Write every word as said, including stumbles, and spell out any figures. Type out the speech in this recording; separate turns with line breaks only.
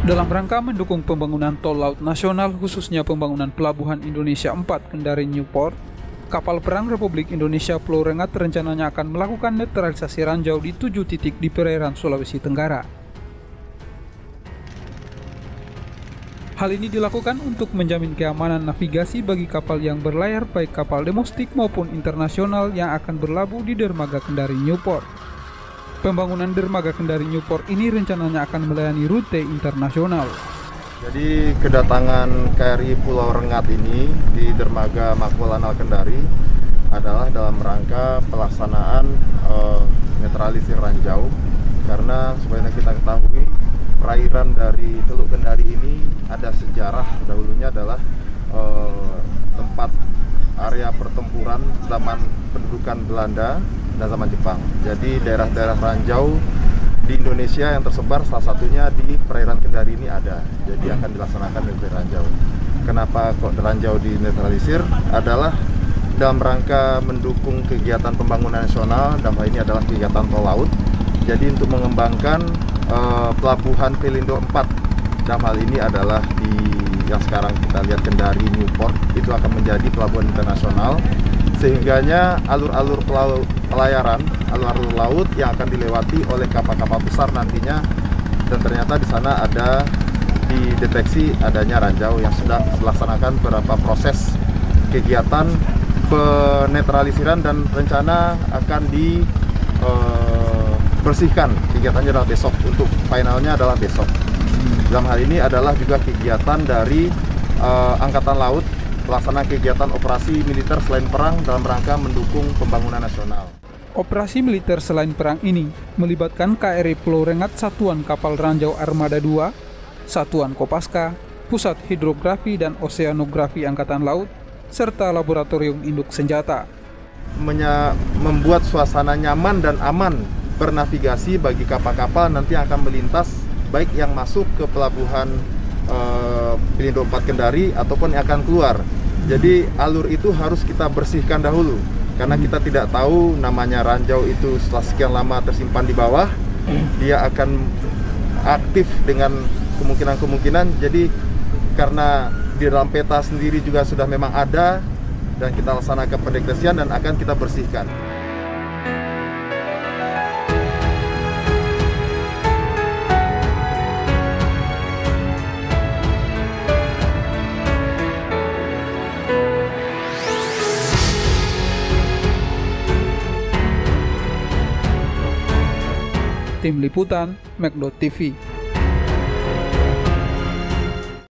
Dalam rangka mendukung pembangunan tol laut nasional, khususnya pembangunan Pelabuhan Indonesia empat Kendari Newport, kapal perang Republik Indonesia Pulau Rengat rencananya akan melakukan netralisasi ranjau di tujuh titik di perairan Sulawesi Tenggara. Hal ini dilakukan untuk menjamin keamanan navigasi bagi kapal yang berlayar, baik kapal domestik maupun internasional yang akan berlabuh di dermaga Kendari Newport. Pembangunan dermaga Kendari Newport ini rencananya akan melayani rute internasional.
Jadi kedatangan K R I Pulau Rengat ini di dermaga Makolanal Kendari adalah dalam rangka pelaksanaan uh, netralisir ranjau, karena sebenarnya kita ketahui perairan dari Teluk Kendari ini ada sejarah, dahulunya adalah uh, tempat area pertempuran zaman pendudukan Belanda dan zaman Jepang. Jadi daerah-daerah ranjau di Indonesia yang tersebar salah satunya di perairan Kendari ini ada. Jadi akan dilaksanakan di ranjau. Kenapa kok ranjau dinetralisir? Adalah dalam rangka mendukung kegiatan pembangunan nasional, dalam hal ini adalah kegiatan tol laut. Jadi untuk mengembangkan uh, pelabuhan Pelindo empat, dalam hal ini adalah di yang sekarang kita lihat Kendari Newport, itu akan menjadi pelabuhan internasional, sehingganya alur-alur pelayaran, alur-alur laut yang akan dilewati oleh kapal-kapal besar nantinya, dan ternyata di sana ada dideteksi adanya ranjau yang sudah dilaksanakan beberapa proses kegiatan penetralisiran dan rencana akan dibersihkan. Uh, kegiatannya adalah besok, untuk finalnya adalah besok. Dalam hal ini adalah juga kegiatan dari uh, Angkatan Laut, pelaksana kegiatan operasi militer selain perang dalam rangka mendukung pembangunan nasional.
Operasi militer selain perang ini melibatkan K R I Pulau Rengat, Satuan Kapal Ranjau Armada dua, Satuan Kopaska, Pusat Hidrografi dan Oseanografi Angkatan Laut, serta Laboratorium Induk Senjata.
Menya, membuat suasana nyaman dan aman bernavigasi bagi kapal-kapal nanti yang akan melintas, baik yang masuk ke pelabuhan uh, Pelindo empat Kendari ataupun yang akan keluar. Jadi alur itu harus kita bersihkan dahulu, karena kita tidak tahu namanya ranjau itu setelah sekian lama tersimpan di bawah, dia akan aktif dengan kemungkinan-kemungkinan. Jadi karena di dalam peta sendiri juga sudah memang ada, dan kita laksanakan pendeteksian dan akan kita bersihkan.
Tim Liputan, Mekdot T V.